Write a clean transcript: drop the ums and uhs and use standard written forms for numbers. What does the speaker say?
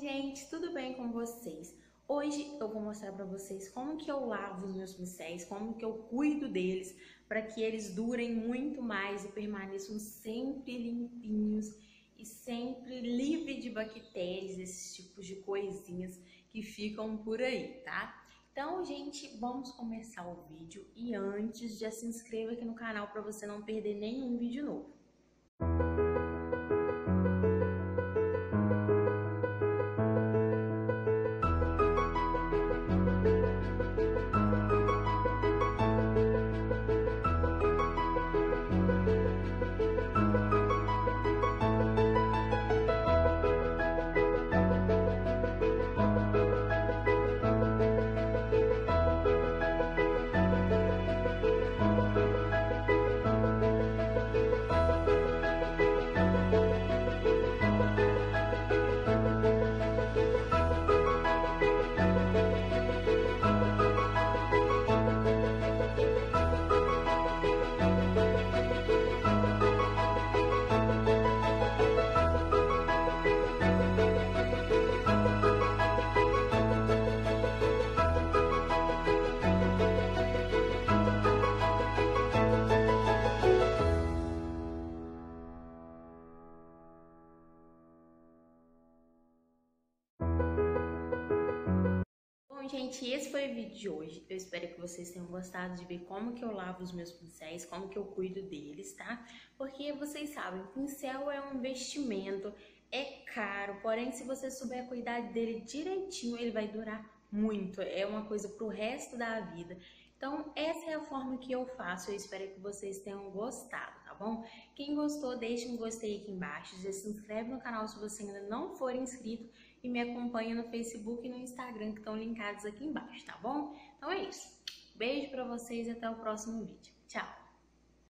gente, tudo bem com vocês? Hoje eu vou mostrar para vocês como que eu lavo os meus pincéis, como que eu cuido deles para que eles durem muito mais e permaneçam sempre limpinhos e sempre livre de bactérias, esses tipos de coisinhas que ficam por aí, tá? Então, gente, vamos começar o vídeo e antes já se inscreva aqui no canal para você não perder nenhum vídeo novo. Bom, gente, esse foi o vídeo de hoje. Eu espero que vocês tenham gostado de ver como que eu lavo os meus pincéis, como que eu cuido deles, tá? Porque vocês sabem, pincel é um investimento, é caro, porém se você souber cuidar dele direitinho, ele vai durar muito. É uma coisa pro resto da vida. Então, essa é a forma que eu faço. Eu espero que vocês tenham gostado, tá bom? Quem gostou, deixa um gostei aqui embaixo. Já se inscreve no canal se você ainda não for inscrito e me acompanha no Facebook e no Instagram que estão linkados aqui embaixo, tá bom? Então é isso. Beijo pra vocês e até o próximo vídeo. Tchau!